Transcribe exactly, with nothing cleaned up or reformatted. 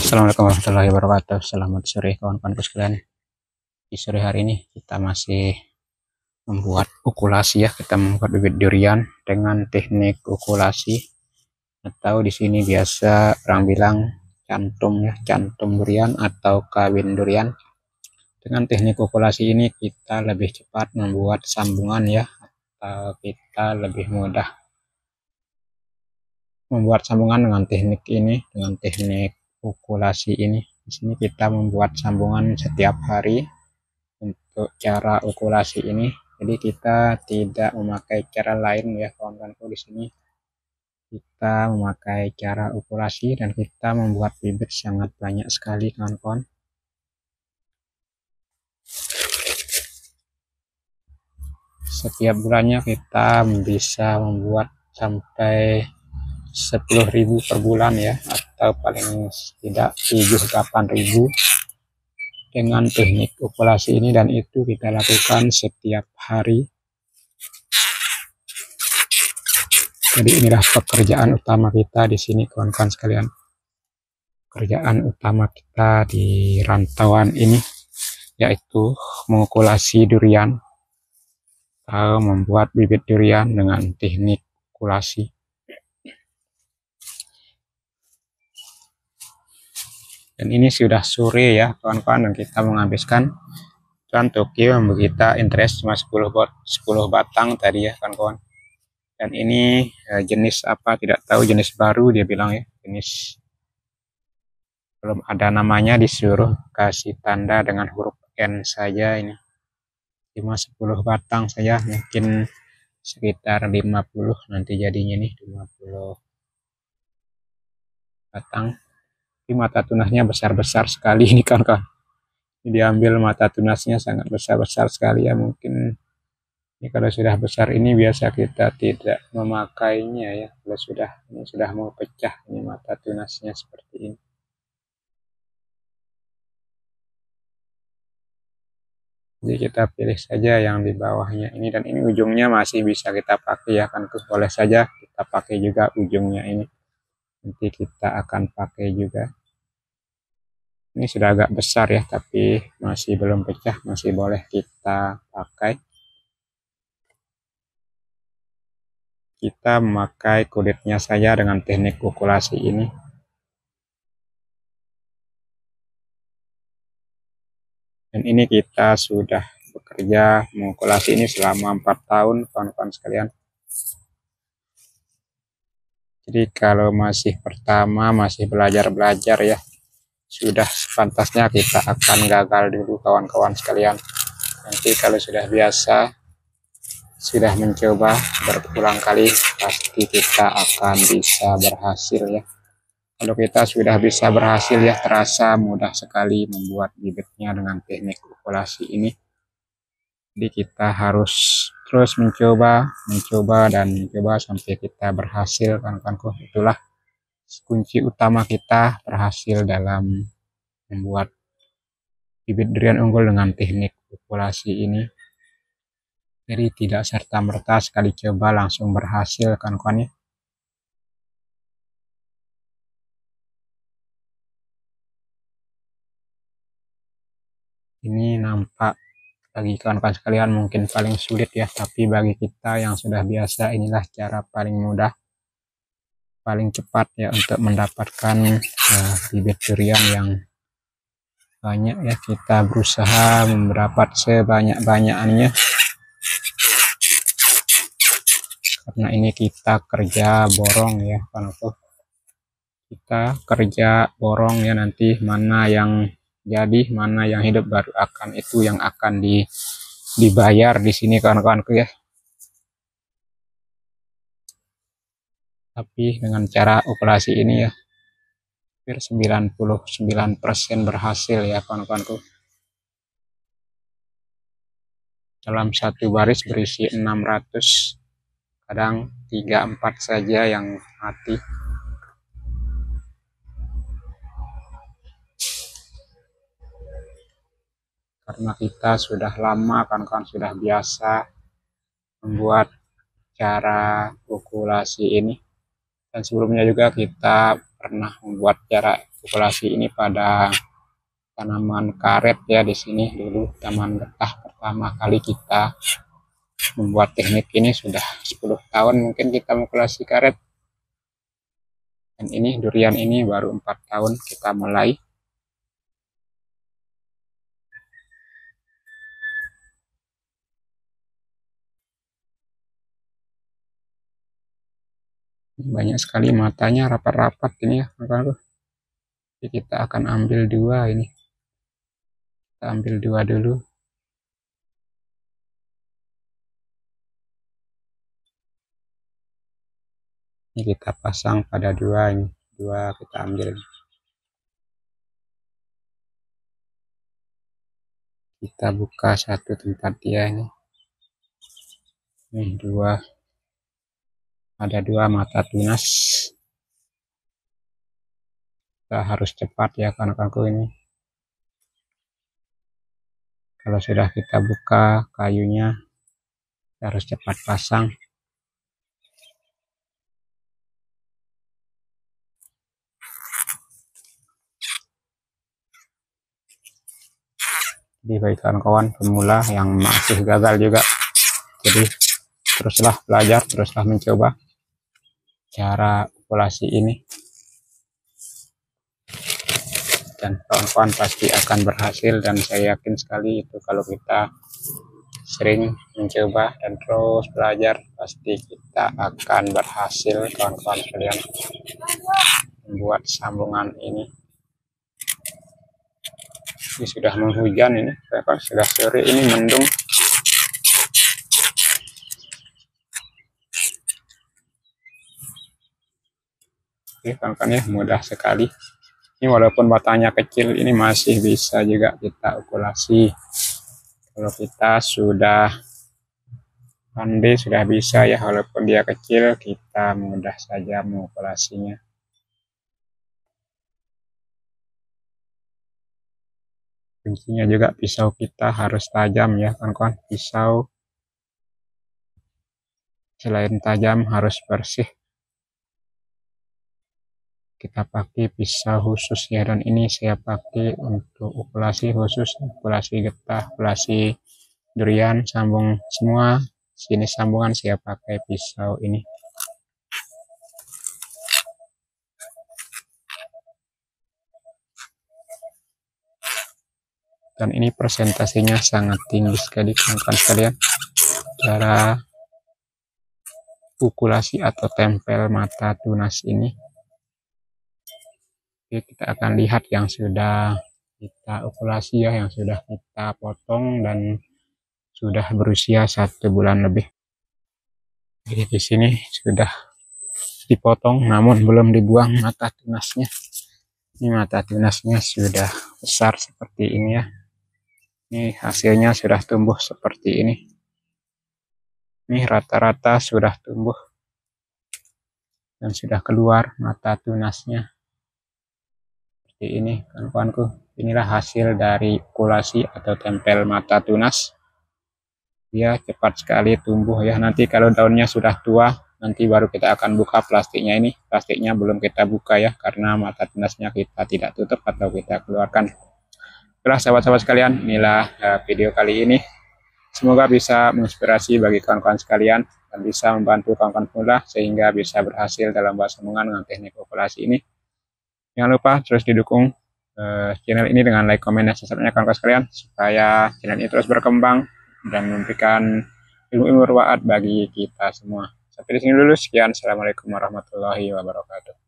Assalamualaikum warahmatullahi wabarakatuh. Selamat sore kawan-kawanku sekalian. Di sore hari ini kita masih membuat ukulasi ya. Kita membuat bibit durian dengan teknik ukulasi atau di sini biasa orang bilang cantum ya, cantum durian atau kawin durian. Dengan teknik ukulasi ini kita lebih cepat membuat sambungan ya, atau kita lebih mudah membuat sambungan dengan teknik ini, dengan teknik ukulasi ini. Di sini kita membuat sambungan setiap hari untuk cara ukulasi ini. Jadi kita tidak memakai cara lain ya kawan-kawanku. Di sini kita memakai cara ukulasi dan kita membuat bibit sangat banyak sekali kawan-kawan. Setiap bulannya kita bisa membuat sampai sepuluh ribu per bulan ya, atau paling tidak tujuh delapan ribu dengan teknik ukulasi ini, dan itu kita lakukan setiap hari. Jadi inilah pekerjaan utama kita di sini kawan-kawan sekalian. Pekerjaan utama kita di rantauan ini yaitu mengukulasi durian atau membuat bibit durian dengan teknik ukulasi. Dan ini sudah sore ya kawan-kawan, dan kita menghabiskan cuan Tokyo memberi kita interest cuma sepuluh batang tadi ya kawan-kawan. Dan ini eh, jenis apa tidak tahu, jenis baru dia bilang ya, jenis belum ada namanya, disuruh kasih tanda dengan huruf N saja. Ini cuma sepuluh batang saja, mungkin sekitar lima puluh nanti jadinya nih, lima puluh batang. Tapi mata tunasnya besar-besar sekali ini kawan-kawan. Ini diambil mata tunasnya sangat besar-besar sekali ya. Mungkin ini kalau sudah besar ini biasa kita tidak memakainya ya. Kalau sudah ini sudah mau pecah ini mata tunasnya seperti ini. Jadi kita pilih saja yang di bawahnya ini, dan ini ujungnya masih bisa kita pakai ya kan. Boleh saja kita pakai juga ujungnya ini. Nanti kita akan pakai juga. Ini sudah agak besar ya, tapi masih belum pecah, masih boleh kita pakai. Kita memakai kulitnya saja dengan teknik ukulasi ini. Dan ini kita sudah bekerja mengukulasi ini selama empat tahun kawan-kawan sekalian. Jadi kalau masih pertama, masih belajar-belajar ya, sudah sepantasnya kita akan gagal dulu kawan-kawan sekalian. Nanti kalau sudah biasa, sudah mencoba berulang kali, pasti kita akan bisa berhasil ya. Kalau kita sudah bisa berhasil ya, terasa mudah sekali membuat bibitnya dengan teknik ukulasi ini. Jadi kita harus terus mencoba, mencoba dan mencoba sampai kita berhasil kawan-kawanku. Itulah kunci utama kita berhasil dalam membuat bibit durian unggul dengan teknik ukulasi ini. Jadi tidak serta-merta sekali coba langsung berhasil kawan-kawan ya. Ini nampak bagi kawan-kawan sekalian mungkin paling sulit ya, tapi bagi kita yang sudah biasa inilah cara paling mudah, paling cepat ya untuk mendapatkan uh, bibit durian yang banyak ya. Kita berusaha mendapat sebanyak-banyaknya, karena ini kita kerja borong ya kawan-kawan. Kita kerja borong ya, nanti mana yang jadi, mana yang hidup baru akan itu yang akan di, dibayar di sini kawan-kawanku ya. Tapi dengan cara operasi ini ya, hampir sembilan puluh sembilan persen berhasil ya kawan-kawanku. Dalam satu baris berisi enam ratus, kadang tiga empat saja yang mati. Karena kita sudah lama kawan-kawan, sudah biasa membuat cara ukulasi ini. Dan sebelumnya juga kita pernah membuat cara okulasi ini pada tanaman karet ya. Di sini dulu taman getah pertama kali kita membuat teknik ini sudah sepuluh tahun mungkin kita mengokulasi karet. Dan ini durian ini baru empat tahun kita mulai. Banyak sekali matanya rapat-rapat ini ya. Jadi kita akan ambil dua ini. Kita ambil dua dulu. Ini kita pasang pada dua ini. Dua kita ambil. Kita buka satu tempat dia ini. Ini dua. Ada dua mata tunas. Kita harus cepat ya kawan-kawanku ini. Kalau sudah kita buka kayunya, kita harus cepat pasang. Jadi bagi kawan-kawan pemula yang masih gagal juga, jadi teruslah belajar, teruslah mencoba cara okulasi ini, dan kawan-kawan pasti akan berhasil. Dan saya yakin sekali itu kalau kita sering mencoba dan terus belajar, pasti kita akan berhasil kawan-kawan sekalian membuat sambungan ini. Ini sudah menghujan ini, kawan, sudah sore ini mendung. Oke kawan-kawan ya, mudah sekali. Ini walaupun batangnya kecil, ini masih bisa juga kita okulasi. Kalau kita sudah pandai, sudah bisa ya, walaupun dia kecil, kita mudah saja mengokulasinya. Kuncinya juga pisau kita harus tajam ya kawan-kawan. Pisau selain tajam harus bersih. Kita pakai pisau khusus ya, dan ini saya pakai untuk okulasi khusus, okulasi getah, okulasi durian, sambung semua jenis sambungan saya pakai pisau ini. Dan ini presentasinya sangat tinggi sekali kawan-kawan sekalian, cara okulasi atau tempel mata tunas ini. Oke, kita akan lihat yang sudah kita okulasi ya, yang sudah kita potong dan sudah berusia satu bulan lebih. Jadi di sini sudah dipotong namun belum dibuang mata tunasnya. Ini mata tunasnya sudah besar seperti ini ya. Ini hasilnya sudah tumbuh seperti ini. Ini rata-rata sudah tumbuh dan sudah keluar mata tunasnya seperti ini kawan-kawanku. Inilah hasil dari okulasi atau tempel mata tunas. Dia cepat sekali tumbuh ya. Nanti kalau daunnya sudah tua, nanti baru kita akan buka plastiknya ini. Plastiknya belum kita buka ya, karena mata tunasnya kita tidak tutup atau kita keluarkan. Itulah sahabat-sahabat sekalian, inilah uh, video kali ini. Semoga bisa menginspirasi bagi kawan-kawan sekalian dan bisa membantu kawan-kawan pemula sehingga bisa berhasil dalam buat sambungan dengan teknik okulasi ini. Jangan lupa terus didukung uh, channel ini dengan like, komen, dan subscribe-nya kawan-kawan sekalian supaya channel ini terus berkembang dan memberikan ilmu-ilmu bermanfaat bagi kita semua. Sampai di sini dulu, sekian. Assalamualaikum warahmatullahi wabarakatuh.